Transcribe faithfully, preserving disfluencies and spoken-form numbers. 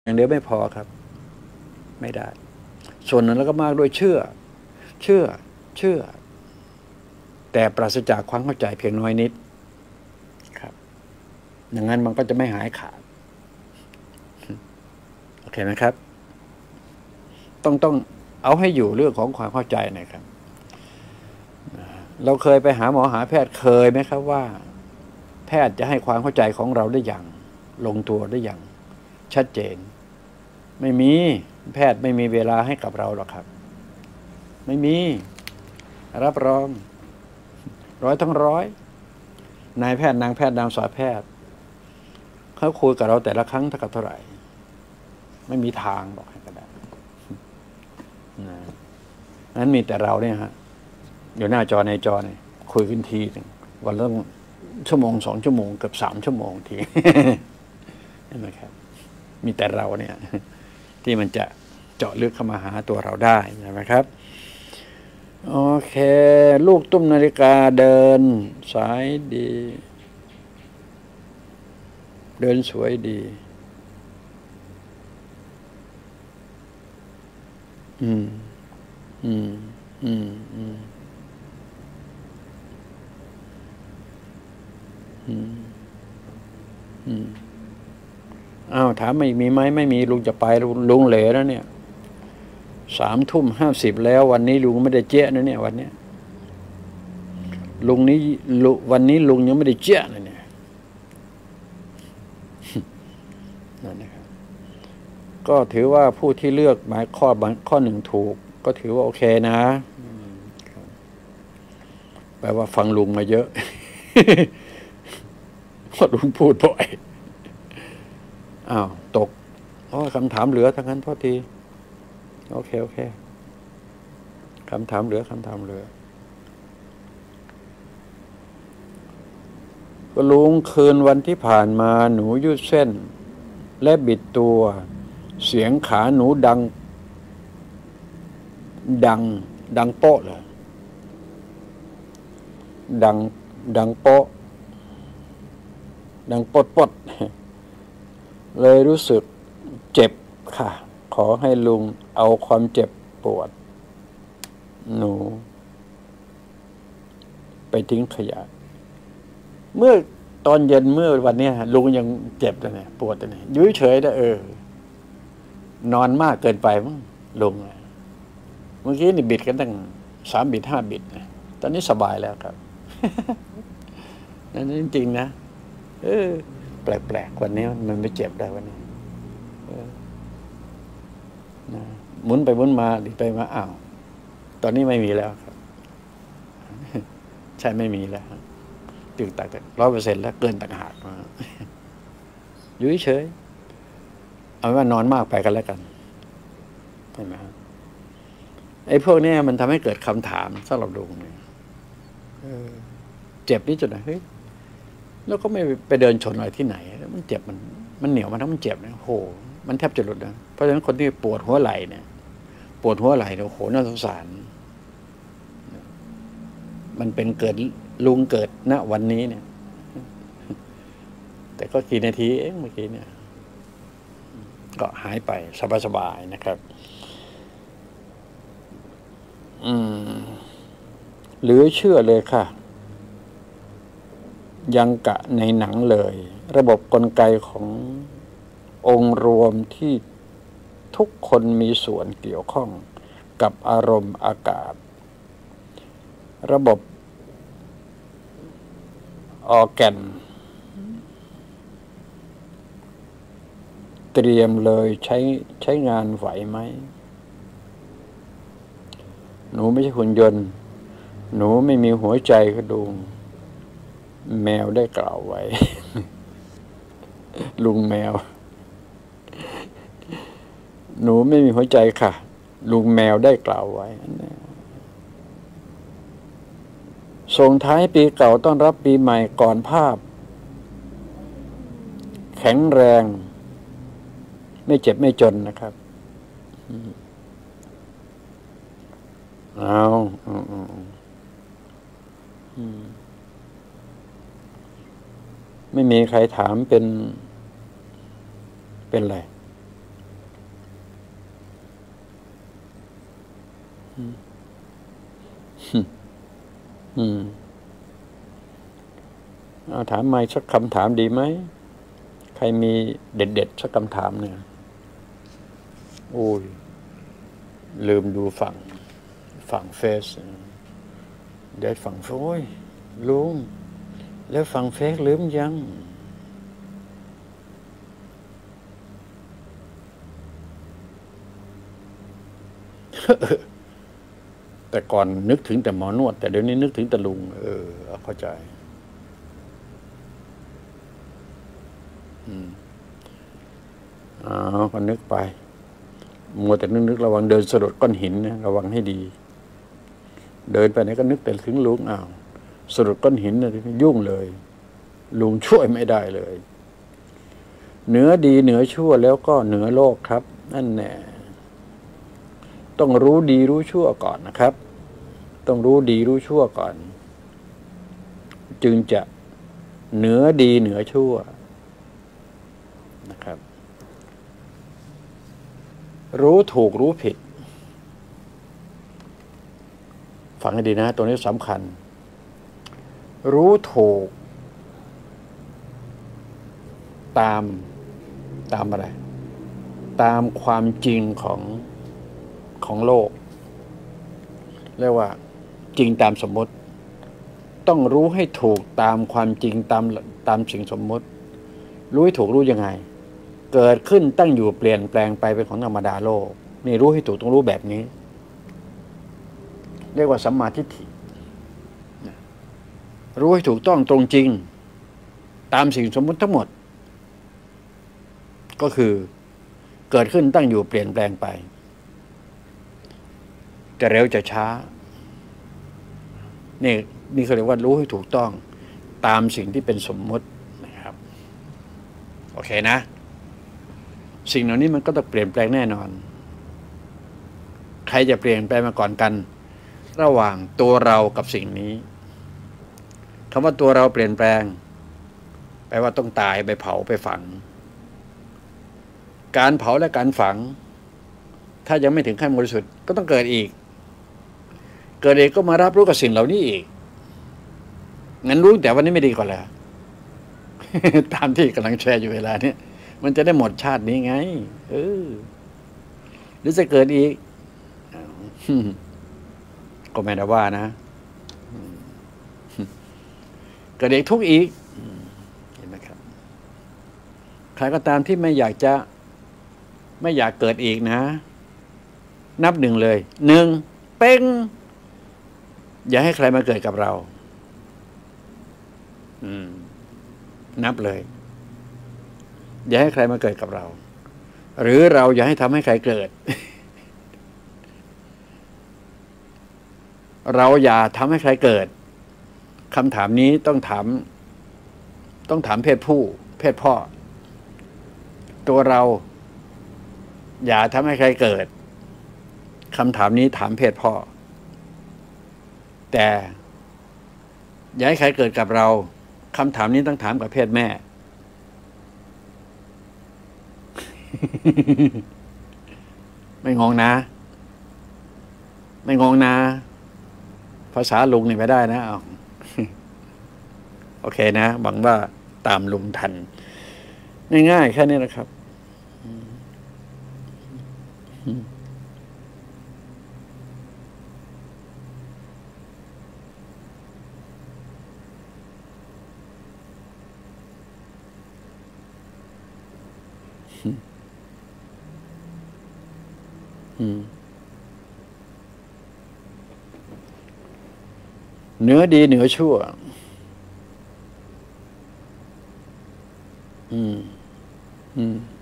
อย่างเดียวไม่พอครับไม่ได้ส่วนนั้นแล้วก็มากด้วยเชื่อเชื่อเชื่อแต่ปราศจากความเข้าใจเพียงน้อยนิดครับอย่างนั้นมันก็จะไม่หายขาดโอเคไหมครับต้องต้องเอาให้อยู่เรื่องของความเข้าใจหน่อยครับเราเคยไปหาหมอหาแพทย์เคยไหมครับว่าแพทย์จะให้ความเข้าใจของเราได้อย่างลงตัวได้อย่างชัดเจนไม่มีแพทย์ไม่มีเวลาให้กับเราหรอกครับไม่มีรับรองร้อยทั้งร้อยนายแพทย์นางแพทย์นางสาวแพทย์เขาคุยกับเราแต่ละครั้งเท่ากับเท่าไหร่ไม่มีทางบอกให้กระดาษนะนั้นมีแต่เราเนี่ยฮะอยู่หน้าจอในจอเนี่ยคุยกันทีหนึ่งวันละชั่วโมงสองชั่วโมงเกือบสามชั่วโมงทีเห็นไหมครับมีแต่เราเนี่ยที่มันจะเจาะลึกเข้ามาหาตัวเราได้ใช่ไหมครับโอเคลูกตุ้มนาฬิกาเดินสายดีเดินสวยดีอืมอืมอืมอืมอืมอืมอ้าวถามไม่มีไหมไม่มีลุงจะไปลุงเหลวแล้วเนี่ยสามทุ่มห้าสิบแล้ววันนี้ลุงไม่ได้เจ๊ะนะเนี่ยวันเนี้ยลุงนี้ลุวันนี้ลุงยังไม่ได้เจ๊ะนะเนี่ยนั่นนะครับก็ถือว่าผู้ที่เลือกหมายข้อบางข้อหนึ่งถูกก็ถือว่าโอเคนะแปลว่าฟังลุงมาเยอะเพราะลุงพูดบ่อยอ้าวตกโอ้คำถามเหลือทั้งนั้นโทษทีโอเคโอเคคำถามเหลือคำถามเหลือก็ลุงคืนวันที่ผ่านมาหนูยืดเส้นและบิดตัวเสียงขาหนูดังดังดังโป๊ะเลยดังดังโป๊ะดังปดปดเลยรู้สึกเจ็บค่ะขอให้ลุงเอาความเจ็บปวดหนูไปทิ้งขยะเมื่อตอนเย็นเมื่อวันนี้ลุงยังเจ็บเลยเนี่ยปวดเลยเนี่ยยุ่ยเฉยนะเออนอนมากเกินไปมั้งลุงเมื่อกี้นี่บิดกันตั้งสามบิดห้าบิดนะตอนนี้สบายแล้วครับนั่นจริงๆนะเออแปลกๆวันนี้มันไม่เจ็บได้วันนี้นะหมุนไปหมุนมาดิไปมาอ้าวตอนนี้ไม่มีแล้วครับใช่ไม่มีแล้วตึงตักร้อยเปอร์เซ็นต์แล้วเกินต่างหากมาอยู่เฉยเอาว่านอนมากไปกันแล้วกันใช่ไหมครับไอ้พวกนี้มันทำให้เกิดคำถามสำหรับลุงเนี่ยเจ็บนี่จุดไหนเฮ้ยแล้วก็ไม่ไปเดินชนอะไรที่ไหนมันเจ็บมันมันเหนียวมันทั้งมันเจ็บนะโหมันแทบจะหลุดนะเพราะฉะนั้นคนที่ปวดหัวไหล่เนี่ยปวดหัวไหล่เนี่ยโหน่าสงสารมันเป็นเกิดลุงเกิดณวันนี้เนี่ยแต่ก็กี่นาทีเองเมื่อกี้เนี่ยก็หายไปสบายๆนะครับอืมหรือเชื่อเลยค่ะยังกะในหนังเลยระบบกลไกขององค์รวมที่ทุกคนมีส่วนเกี่ยวข้องกับอารมณ์อากาศระบบออร์แกนเตรียมเลยใช้ใช้งานไหวไหมหนูไม่ใช่หุ่นยนต์หนูไม่มีหัวใจกระดูงแมวได้กล่าวไว้ ลุงแมวหนูไม่มีหัวใจค่ะลุงแมวได้กล่าวไว้ส่งท้ายปีเก่าต้อนรับปีใหม่ก่อนภาพแข็งแรงไม่เจ็บไม่จนนะครับเอาไม่มีใครถามเป็นเป็นอะไรอืมเอาถามใหม่สักคำถามดีไหมใครมีเด็ดๆสักคำถามเนี่ยโอ้ยลืมดูฝั่งฝั่งเฟซเดี๋ยวฝั่งโอ้ยลุงแล้วฝั่งเฟซลืมยังแต่ก่อนนึกถึงแต่หมอนวดแต่เดี๋ยวนี้นึกถึงแต่ลุงเออเข้าใจอืมอ๋อก็นึกไปมัวแต่นึกนึกระวังเดินสะดุดก้อนหินนะระวังให้ดีเดินไปไหนก็นึกแต่ถึงลุงอ้าวสะดุดก้อนหินนะยุ่งเลยลุงช่วยไม่ได้เลยเหนือดีเหนือชั่วแล้วก็เหนือโลกครับนั่นแน่ต้องรู้ดีรู้ชั่วก่อนนะครับต้องรู้ดีรู้ชั่วก่อนจึงจะเหนือดีเหนือชั่วนะครับรู้ถูกรู้ผิดฟังให้ดีนะตัวนี้สำคัญรู้ถูกตามตามอะไรตามความจริงของของโลกเรียกว่าจริงตามสมมติต้องรู้ให้ถูกตามความจริงตามตามสิ่งสมมติรู้ให้ถูกรู้ยังไงเกิดขึ้นตั้งอยู่เปลี่ยนแปลงไปเป็นของธรรมดาโลกนี่รู้ให้ถูกต้องรู้แบบนี้เรียกว่าสัมมาทิฏฐิรู้ให้ถูกต้องตรงจริงตามสิ่งสมมติทั้งหมดก็คือเกิดขึ้นตั้งอยู่เปลี่ยนแปลงไปจะเร็วจะช้านี่นี่เขาเรียกว่ารู้ให้ถูกต้องตามสิ่งที่เป็นสมมตินะครับโอเคนะสิ่งเหล่านี้มันก็ต้องเปลี่ยนแปลงแน่นอนใครจะเปลี่ยนแปลงมาก่อนกันระหว่างตัวเรากับสิ่งนี้คำว่าตัวเราเปลี่ยนแปลงแปลว่าต้องตายไปเผาไปฝังการเผาและการฝังถ้ายังไม่ถึงขั้นบริสุทธิ์ก็ต้องเกิดอีกเกิดเองก็มารับรู้กับสิ่งเหล่านี้อีกงั้นรู้แต่วันนี้ไม่ดีกว่าแล้ว ตามที่กำลังแชร์อยู่เวลานี้มันจะได้หมดชาตินี้ไงเออหรือจะเกิดอีกก็ไม่ได้ว่านะเกิดเองทุกข์อีกเห็นไหมครับใครก็ตามที่ไม่อยากจะไม่อยากเกิดอีกนะนับหนึ่งเลยหนึ่งเป้งอย่าให้ใครมาเกิดกับเราอืมนับเลยอย่าให้ใครมาเกิดกับเราหรือเราอย่าให้ทำให้ใครเกิด เราอย่าทำให้ใครเกิดคำถามนี้ต้องถามต้องถามเพศผู้เพศพ่อตัวเราอย่าทำให้ใครเกิดคำถามนี้ถามเพศพ่อแต่อย่าให้ใครเกิดกับเราคำถามนี้ต้องถามกับเพศแม่ ไม่งงนะไม่งงนะภาษาลุงนี่ไม่ได้นะเอา โอเคนะหวังว่าตามลุงทันง่ายๆแค่นี้นะครับเหนือดีเหนือชั่วอืมอืม